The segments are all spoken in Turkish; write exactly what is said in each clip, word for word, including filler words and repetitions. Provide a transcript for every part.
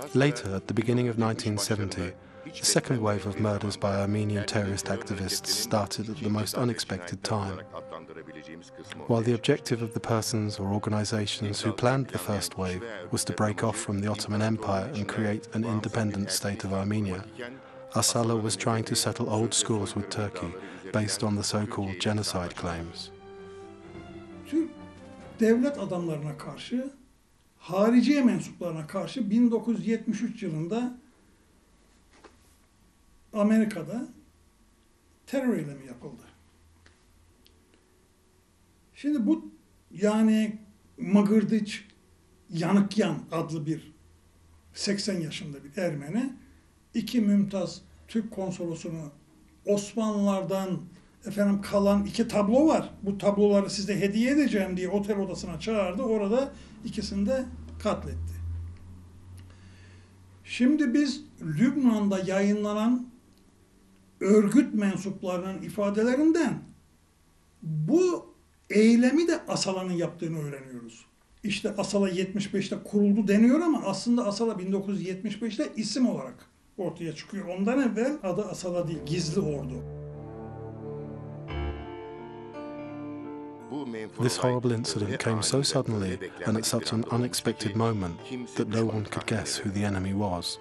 Later, at the beginning of nineteen seventy, the second wave of murders by Armenian terrorist activists started at the most unexpected time. While the objective of the persons or organizations who planned the first wave was to break off from the Ottoman Empire and create an independent state of Armenia, Asala was trying to settle old scores with Turkey based on the so-called genocide claims. Türk devlet adamlarına karşı, hariciye mensuplarına karşı bin dokuz yüz yetmiş üç yılında Amerika'da terör eylemi yapıldı. Şimdi bu yani Mıgırdıç Yanıkyan adlı bir seksen yaşında bir Ermeni, iki mümtaz Türk konsolosunu Osmanlılardan efendim kalan iki tablo var. Bu tabloları size hediye edeceğim diye otel odasına çağırdı. Orada ikisini de katletti. Şimdi biz Lübnan'da yayınlanan örgüt mensuplarının ifadelerinden bu eylemi de Asala'nın yaptığını öğreniyoruz. İşte Asala yetmiş beşte kuruldu deniyor ama aslında Asala bin dokuz yüz yetmiş beşte isim olarak ortaya çıkıyor. Ondan evvel adı Asala değil, Gizli Ordu. This horrible incident came so suddenly and at such an unexpected moment that no one could guess who the enemy was.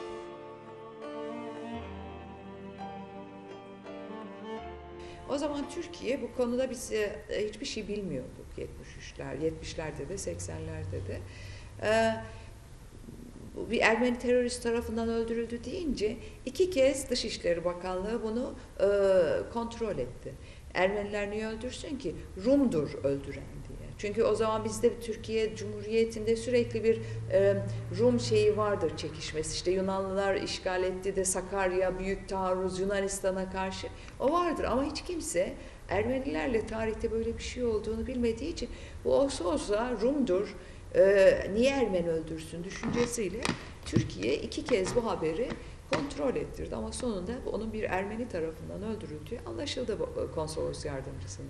O zaman Türkiye bu konuda biz hiçbir şey bilmiyorduk yetmiş üçler, yetmişlerde de seksenlerde de. Ee, bir Ermeni terörist tarafından öldürüldü deyince iki kez Dışişleri Bakanlığı bunu e, kontrol etti. Ermeniler niye öldürsün ki? Rum'dur öldüren diye. Çünkü o zaman bizde Türkiye Cumhuriyeti'nde sürekli bir e, Rum şeyi vardır, çekişmesi. İşte Yunanlılar işgal etti de Sakarya, büyük taarruz Yunanistan'a karşı. O vardır ama hiç kimse Ermenilerle tarihte böyle bir şey olduğunu bilmediği için bu olsa olsa Rum'dur, e, niye Ermeni öldürsün düşüncesiyle Türkiye iki kez bu haberi kontrol ettirdi ama sonunda onun bir Ermeni tarafından öldürüldüğü anlaşıldı konsolos yardımcısının.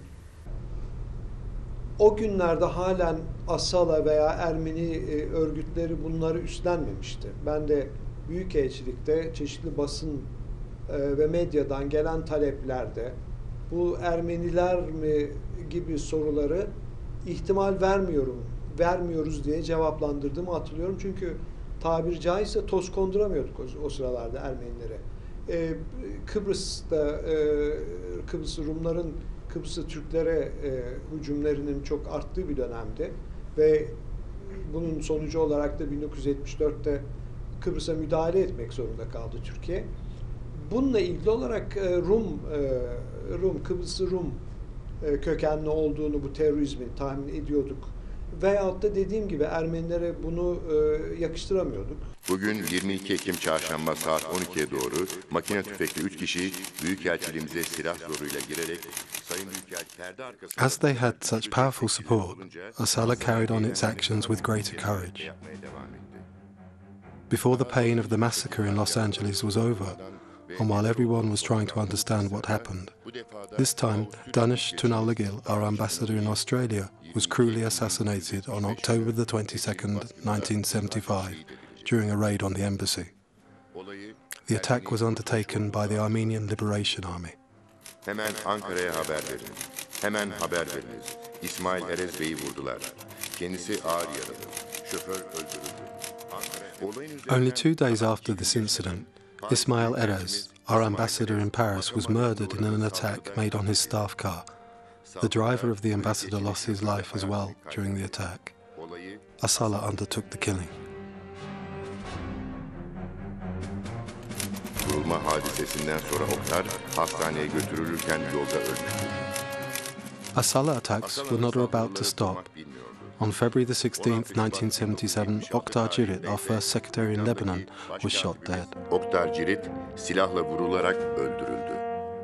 O günlerde halen Asala veya Ermeni örgütleri bunları üstlenmemişti. Ben de Büyükelçilikte çeşitli basın ve medyadan gelen taleplerde bu Ermeniler mi gibi soruları ihtimal vermiyorum, vermiyoruz diye cevaplandırdığımı hatırlıyorum. Çünkü tabiri caizse toz konduramıyorduk o, o sıralarda Ermenilere. Ee, Kıbrıs'ta e, Kıbrıs Rumların Kıbrıs'ta Türklere e, hücumlarının çok arttığı bir dönemde ve bunun sonucu olarak da bin dokuz yüz yetmiş dörtte Kıbrıs'a müdahale etmek zorunda kaldı Türkiye. Bununla ilgili olarak e, Rum e, Rum Kıbrıs'ı Rum e, kökenli olduğunu bu terörizmin tahmin ediyorduk. Veyahut da dediğim gibi Ermenilere bunu e, yakıştıramıyorduk. Bugün yirmi iki Ekim Çarşamba saat on ikiye doğru makine tüfekli üç kişi Büyükelçiliğimize silah zoruyla girerek Sayın Büyükelçi perde arkasında... As they had such powerful support, Asala carried on its actions with greater courage. Before the pain of the massacre in Los Angeles was over, and while everyone was trying to understand what happened, this time Danish Tunalagil, our ambassador in Australia, was cruelly assassinated on October the twenty-second, nineteen seventy-five, during a raid on the embassy. The attack was undertaken by the Armenian Liberation Army. Hemen Ankara'ya haber verin. Hemen haber veriniz. İsmail Erez Bey'i vurdular. Kendisi ağır yaralı. Şoför öldürüldü. Only two days after this incident, Ismail Erez, our ambassador in Paris, was murdered in an attack made on his staff car. The driver of the ambassador lost his life as well during the attack. Asala undertook the killing. Vurulma hadisesinden sonra Oktar hastaneye götürülürken yolda ölmüştü. Asala attacks were not about to stop. On February the sixteenth, nineteen seventy-seven, Oktar Cirit, our first secretary in Lebanon, was shot dead. Oktar Cirit silahla vurularak öldürüldü.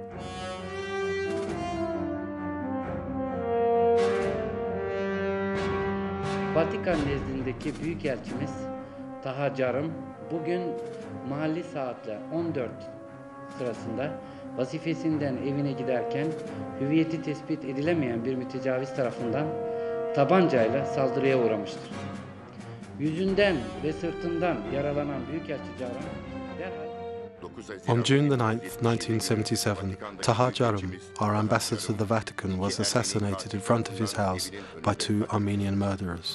Vatikan nezdindeki Büyükelçimiz Taha Carım bugün mahalli saatle on dört sırasında vazifesinden evine giderken hüviyeti tespit edilemeyen bir mütecaviz tarafından tabancayla saldırıya uğramıştır. Yüzünden ve sırtından yaralanan Büyükelçi Carum derhal On June the ninth, nineteen seventy-seven, Taha Jarum, our ambassador to the Vatican, was assassinated in front of his house by two Armenian murderers.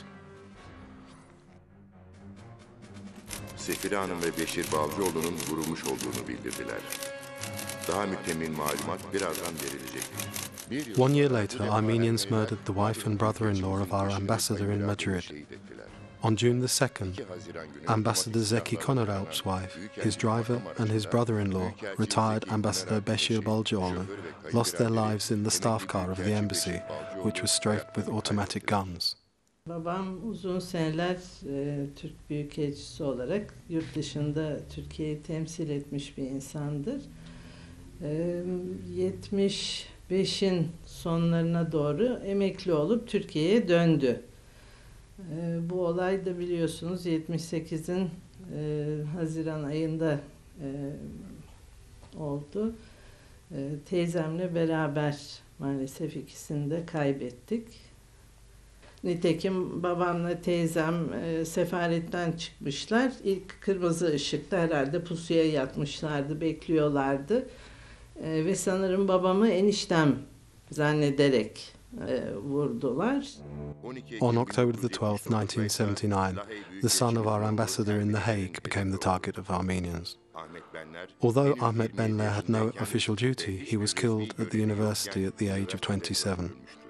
Sefire Hanım ve Beşir Balcıoğlu'nun vurulmuş olduğunu bildirdiler. Daha mükemmel malumat birazdan verilecektir. One year later, Armenians murdered the wife and brother-in-law of our ambassador in Madrid. On June the second, Ambassador Zeki Konoralp's wife, his driver and his brother-in-law, retired Ambassador Beşir Balcıoğlu, lost their lives in the staff car of the embassy, which was strafed with automatic guns. Babam uzun seneler e, Türk Büyükelçisi olarak yurt dışında Türkiye'yi temsil etmiş bir insandır. E, yetmiş beşin sonlarına doğru emekli olup Türkiye'ye döndü. E, bu olay da biliyorsunuz yetmiş sekizin e, Haziran ayında e, oldu. E, teyzemle beraber maalesef ikisini de kaybettik. Nitekim babamla teyzem e, sefaretten çıkmışlar. İlk kırmızı ışıkta herhalde pusuya yatmışlardı, bekliyorlardı. E, ve sanırım babamı eniştem zannederek e, vurdular. On October the twelfth, nineteen seventy-nine, the son of our ambassador in The Hague became the target of Armenians. Although Ahmet Benler had no official duty, he was killed at the university at the age of twenty-seven.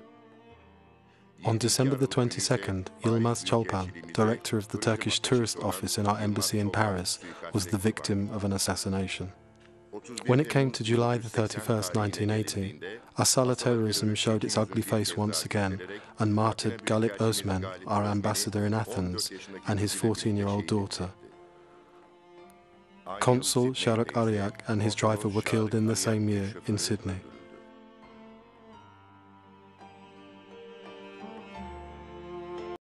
On December the twenty-second, Yilmaz Çolpan, director of the Turkish tourist office in our embassy in Paris, was the victim of an assassination. When it came to July the thirty-first, nineteen eighty, Asala terrorism showed its ugly face once again and martyred Galip Özmen, our ambassador in Athens, and his fourteen-year-old daughter. Consul Sharak Aryak and his driver were killed in the same year in Sydney.